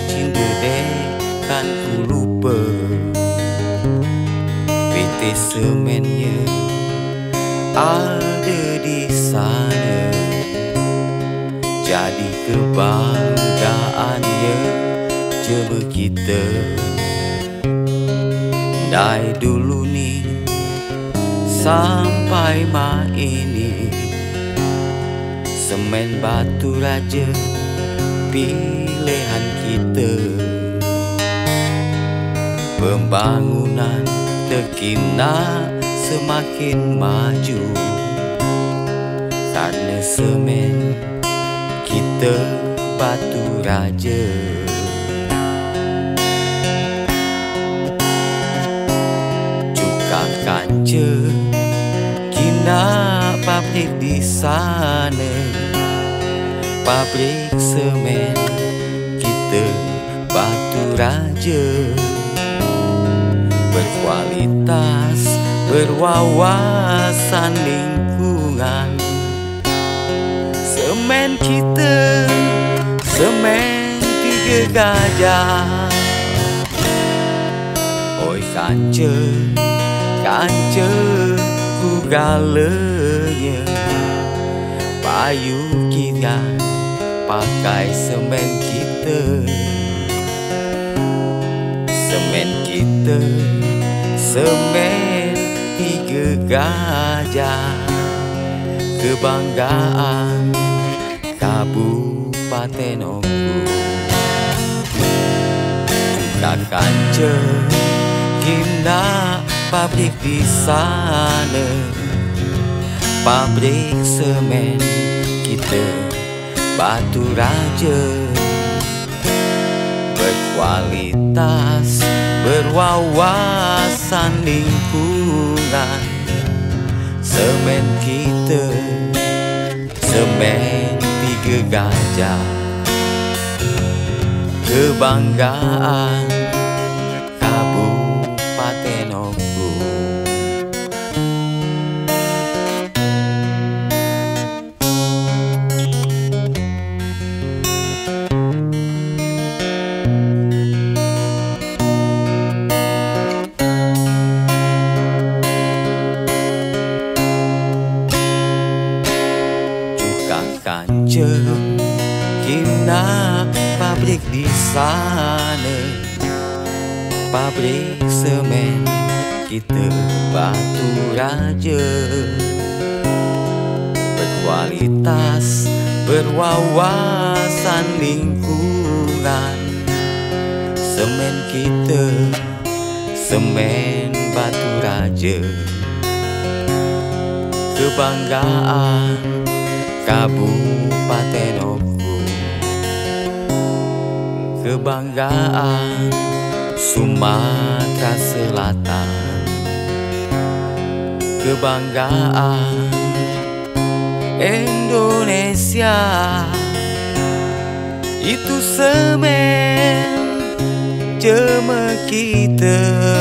cinta dek kan ku lupa PT semennya ada di sana, jadi kebanggaannya coba kita. Dari dulu nih sampai mah ini, semen batu raja pilihan kita. Pembangunan tekina semakin maju karena semen kita batu raja. Cuka kaca kina pabrik di sana, pabrik semen kita batu raja. Berkualitas, berwawasan lingkungan. Semen kita, semen 3 gajah. Oi kanca, kanca ku galanya, payu kita pakai semen kita. Semen kita, semen 3 gajah, kebanggaan Kabupaten Oku. Cuka kanca kina pabrik di sana, pabrik semen kita batu raja. Berkualitas, berwawasan lingkungan. Semen kita, semen 3 gajah, kebanggaan Kabupaten Oku. Kanca kina pabrik di sana, pabrik semen kita batu raja. Berkualitas, berwawasan lingkungan. Semen kita, semen batu raja, kebanggaan Kabupaten Oku, kebanggaan Sumatera Selatan, kebanggaan Indonesia. Itu semen cuma kita.